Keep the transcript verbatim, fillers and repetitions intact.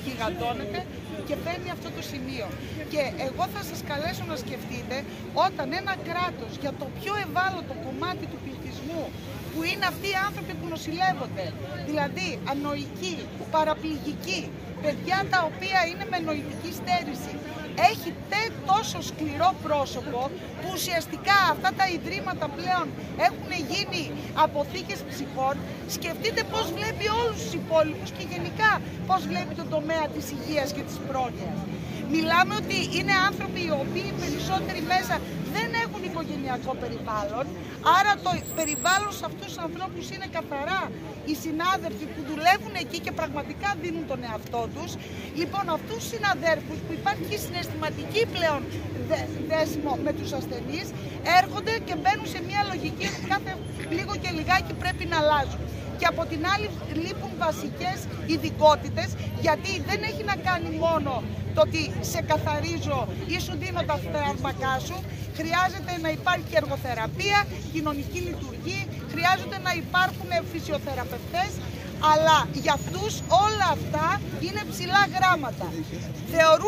γιγαντώνεται και παίρνει αυτό το σημείο. Και εγώ θα σας καλέσω να σκεφτείτε όταν ένα κράτος για το πιο ευάλωτο κομμάτι του πληθυσμού, που είναι αυτοί οι άνθρωποι που νοσηλεύονται, δηλαδή ανοικοί, παραπληγικοί, παιδιά τα οποία είναι με νοητική στέρηση, έχει τόσο σκληρό πρόσωπο που ουσιαστικά αυτά τα ιδρύματα πλέον έχουν γίνει αποθήκες ψυχών. Σκεφτείτε πώς βλέπει όλους τους υπόλοιπους και γενικά πώς βλέπει τον τομέα της υγείας και της πρόνοιας. Μιλάμε ότι είναι άνθρωποι οι οποίοι περισσότεροι μέσα δεν έχουν οικογενειακό περιβάλλον, άρα το περιβάλλον σε αυτούς τους ανθρώπους είναι καθαρά οι συνάδελφοι που δουλεύουν εκεί και πραγματικά δίνουν τον εαυτό τους. Λοιπόν, αυτούς τους συναδέλφους που υπάρχει συναισθηματική πλέον δέσιμο με τους ασθενείς, έρχονται και μπαίνουν σε μια λογική ότι κάθε λίγο και λιγάκι πρέπει να αλλάζουν. Και από την άλλη λείπουν βασικές ειδικότητες, γιατί δεν έχει να κάνει μόνο το ότι σε καθαρίζω ή σου δίνω τα φάρμακά σου. Χρειάζεται να υπάρχει εργοθεραπεία, κοινωνική λειτουργία, χρειάζεται να υπάρχουν φυσιοθεραπευτές, αλλά για αυτούς όλα αυτά είναι ψηλά γράμματα. Θεωρούν